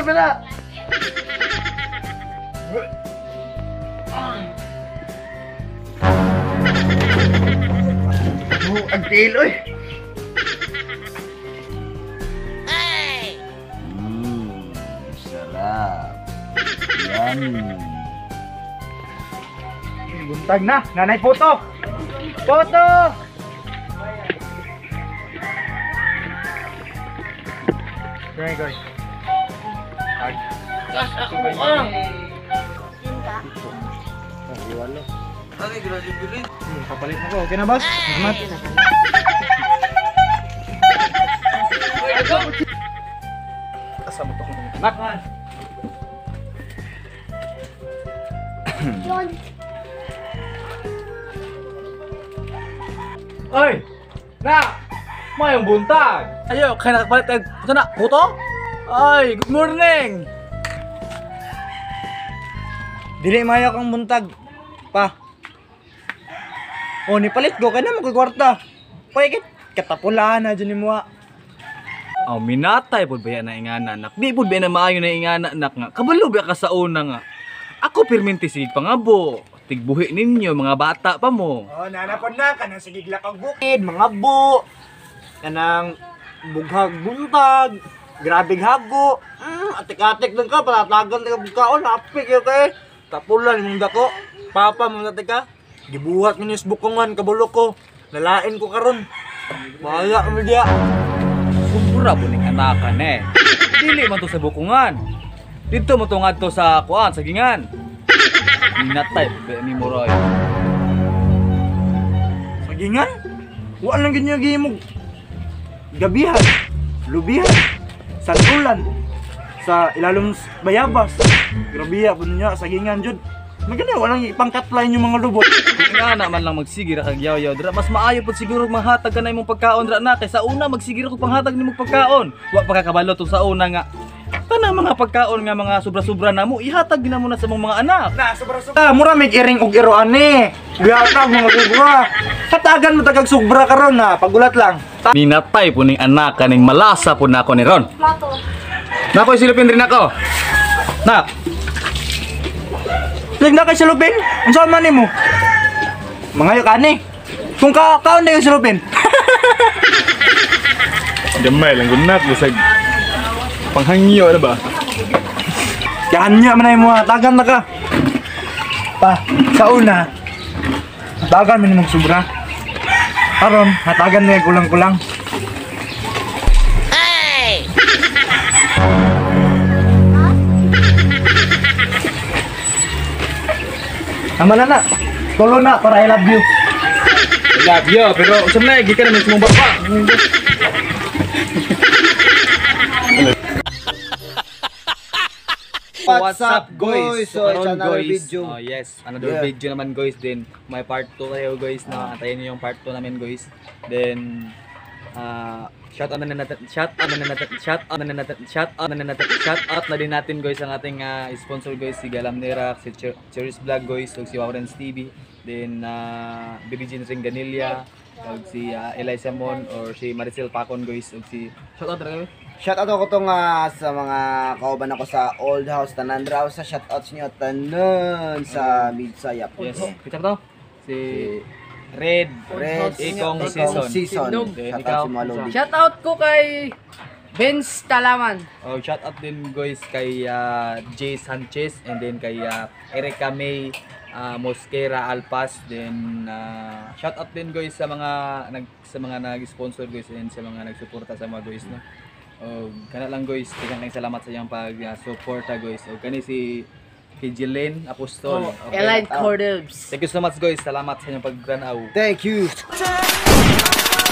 pala. Ang tilo eh. Sarap. Yan. Buntag na. Nanay Puto. Puto! Very good. Gas ako ang. Wala. Ano yung bilhin? Papalit mo ko. Okay na, boss? Salamat. Kasama to kung anak. Oy! Na! Mayong buntag! Ayo, kaya nakapalit tayo. Ito na, puto? Ay, good morning! Dili mayo kang buntag. Pa. O, nipalit ko. Kaya na magkakwarta. Pagkit, katapulaan na dyan ni Mua. Oh, minatay po ba yan na ingana, anak? Di po ba na maayo na ingana, anak nga? Kabalo ba ka sa una nga? Ako pirminti sige pangabo. Tigbuhi ninyo, mga bata pa mo. Oh, nanapon na, kanang sigigla kang bukid, mga bu, kanang bughag buntag, grabing hago, atik-atik lang ka, palatagan ka bugkaon, apik yun kay, tapulan mong dako, papa mo natin ka, gibuhat mo yung bukongan, kabulok ko, lalain ko karon, mahaya mo diya. Sumbura po ning anakan eh. Dili man to sa bukungan. Dito mo to ngadto sa kuan, sa gingan. Minatay ni Moroy. Sagingan? Wala lang ganyan gihimog. Gabihan, lubihan, santulan, sa ilalong bayabas. Grabiya po niya, sagingan jud. Maganda, walang ipangkatlain yung mga lubot. Ingana man lang magsigir kag yaw-yaw dra. Mas maayo pud siguro maghatag ka na imong pagkaon dra na kay sa una magsigir ko panghatag nimo pagkaon. Wa pa ka kabalo to sa una nga. Tanang mga pagkaon nga mga sobra-sobra namo ihatag din mo na sa mga anak. Na, sobra-sobra. Mura may iring og iroan ni. Gihatag mga sobra. Hatagan mo tagag sobra karon na, pagulat lang. Minatay po ning anak kaning malasa po nako ni Ron. Plato. Nako silupin rin ako. Nak. Lig na kay silupin? Unsa man nimo? Mangayo ka ni. Kung kaon na yung silupin. Gamay lang gunat bisag panghangyo na ba? Kanya man ay mo hatagan na ka. Pa, sa una, hatagan mo nimong sobra. Karon, hatagan na kulang-kulang. Tama na na. Tulo na para I love you. Love you, pero usap na gikan na mong baba. What's up guys? So, it's Karon, another guys. video. Oh, yes, another video naman guys din. May part 2 kayo guys na antayin niyo yung part 2 namin guys. Then shout out na din natin guys ang ating sponsor guys, si Galam Nerak, si Cheris Vlog guys, ug si Warren's TV, then Virgin Ringanilla, ug si Eliza Mon or si Maricel Pacon guys, ug si shout out ra. Shoutout ako tong sa mga kauban ako sa Old House Tanandra sa shoutouts niyo tanan sa Midsayap. Yes. Kita to? Si Red Ikong Season. Then ikaw, si Malodi. Shoutout ko kay Benz Talaman. oh, shout out din guys kay Jay Sanchez and then kay Erica May Mosquera Alpas, then shout out din guys sa mga nag-sponsor guys and sa mga nagsuporta sa mga guys no. Kana lang guys, tigang salamat sa iyang pag-suporta guys. Kani si Jelen Apostol. Elite Cordobs. Thank you so much guys. Salamat sa inyong pag-granaw. Thank you.